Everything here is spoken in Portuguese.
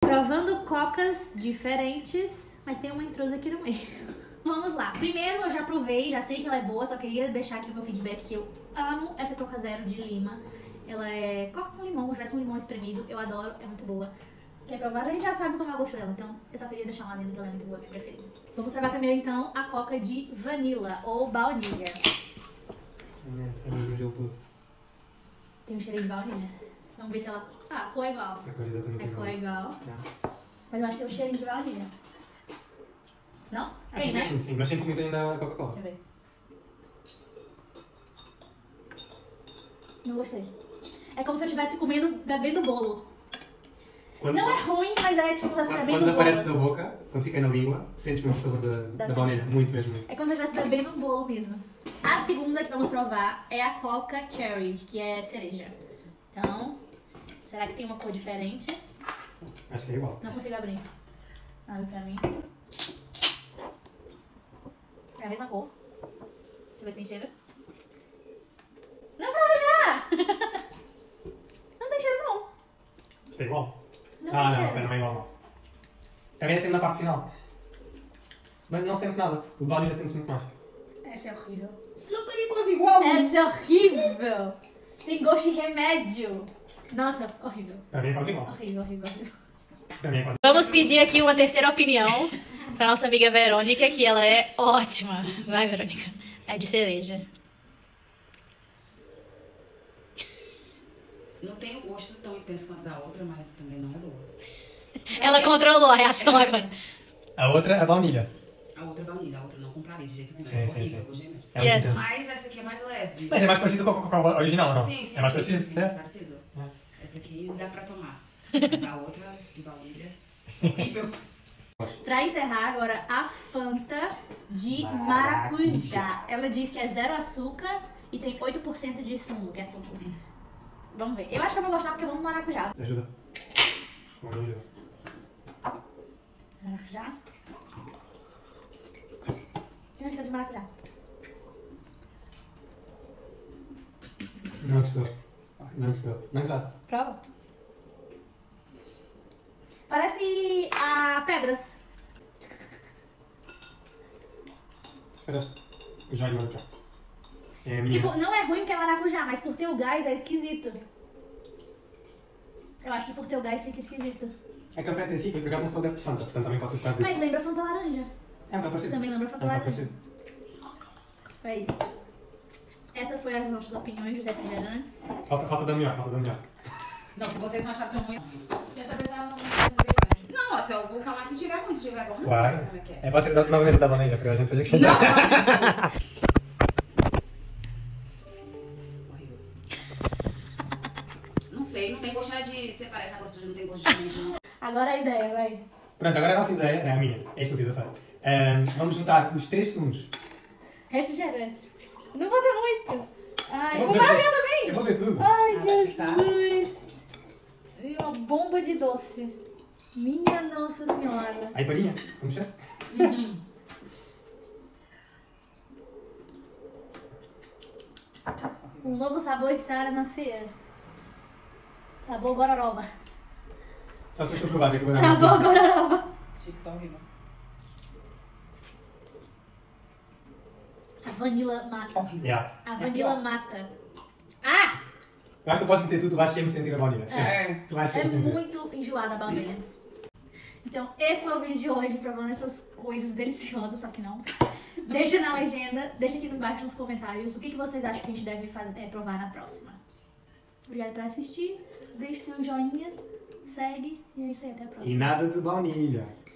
Provando cocas diferentes, mas tem uma intrusa aqui no meio. Vamos lá. Primeiro, eu já provei, já sei que ela é boa, só queria deixar aqui o meu feedback que eu amo essa Coca Zero de Lima. Ela é coca com limão, se tivesse um limão espremido, eu adoro, é muito boa. Quer provar? A gente já sabe como é o gosto dela, então eu só queria deixar lá dentro que ela é muito boa, minha preferida. Vamos provar primeiro, então, a Coca de vanilla ou baunilha. O gelo todo. Tem um cheirinho de baunilha. Vamos ver se ela... Ah, ficou igual. Ficou igual. Mas eu acho que tem um cheirinho de baunilha. Não? Tem, né? Sim, mas sente-se muito ainda a Coca-Cola. Deixa eu ver. Não gostei. É como se eu estivesse bebendo bolo. Quando, não é ruim, mas é tipo você bebendo quando bolo. desaparece da boca, quando fica na língua, sentes mesmo o sabor da baunilha. Muito mesmo. É como se eu estivesse bebendo um bolo mesmo. A segunda que vamos provar é a Coca Cherry, que é cereja. Então, será que tem uma cor diferente? Acho que é igual. Não consigo abrir. Abre pra mim. É a mesma cor. Deixa eu ver se tem cheiro. Não, prova já! Não tem cheiro, não. Isto é igual? Não Não, cheiro. não é igual não. Também é sempre na parte final. Mas não sente nada. O de baunilha sente-se muito mais. Essa é horrível. Não tem quase igual! Essa é horrível! Tem gosto de remédio. Nossa, horrível. Para mim é quase igual. Horrível, horrível, horrível. Para mim é quase Vamos pedir aqui uma terceira opinião pra nossa amiga Verônica, que ela é ótima. Vai, Verônica. É de cereja. Não tem o gosto tão intenso quanto a da outra, mas também não é boa. Ela controlou a reação agora. A outra é a baunilha. A outra é baunilha, a outra não compraria de jeito nenhum. Sim, É sim, horrível, sim. gostei mesmo. É muito Yes. intenso. Mas essa aqui é mais leve. Mas é mais parecido com a Coca-Cola original, não? Sim, sim, É mais sim, parecido? sim, mais parecido. Essa aqui dá pra tomar. Mas a outra, de baunilha, horrível. Pra encerrar agora, a Fanta de maracujá. Ela diz que é 0 açúcar e tem 8% de sumo, que é suco. Vamos ver. Eu acho que eu vou gostar porque eu amo maracujá. Ajuda. Não ajuda. Maracujá? Tem um cheiro de maracujá. Não gostou. Não gostou. Não gostaste? Prova. Parece a pedras. Parece o Jair Maracujá. É a minha. Tipo, não é ruim porque é maracujá, mas por ter o gás é esquisito. Eu acho que por ter o gás fica esquisito. É café tem si, por acaso não sou adepto de Fanta, portanto também pode ser por causa Mas disso. lembra Fanta laranja. É um bocado parecido. Também lembra Fanta É um bocado laranja. parecido. É isso. Essas foram as nossas opiniões dos refrigerantes. Falta da melhor, falta da melhor. Não, se vocês não acharam tão ruim. Dessa vez ela não vai ser verdade. Não, ó, se eu vou falar se tiver ruim, se tiver bom. Claro. Como é que é? É para ser novamente da baunilha, porque a gente faz acrescentar. Horrível. Não sei, não tem gosto de separar essa gostosa, não tem gosto de queijo. Agora a ideia, vai. Pronto, agora a nossa ideia, é a minha, é estúpida, sabe? Vamos juntar os 3 segundos. Refrigerantes. Não bota muito. Ai, Eu vou vou ver largar tudo. também. Eu vou ver tudo. Ai, tá. Jesus. E uma bomba de doce. Minha Nossa Senhora. Aí, Padinha, vamos ver? Um novo sabor está a nascer. Sabor gororoba. Só se tu provar, já que eu vou dar Sabor gororoba. Tipo, tá horrível. A vanila mata. Horrível. Yeah. A vanila mata. Ah! Eu acho que tu podes meter tudo, tu vais sempre sentir a baunilha. Sempre. É. Tu vais É sempre sentir. muito enjoada a baunilha. Então, esse foi o vídeo de hoje, provando essas coisas deliciosas, só que não. Deixa na legenda, deixa aqui embaixo nos comentários o que vocês acham que a gente deve fazer, provar na próxima. Obrigada por assistir, deixe seu joinha, segue e é isso aí, até a próxima. E nada de baunilha.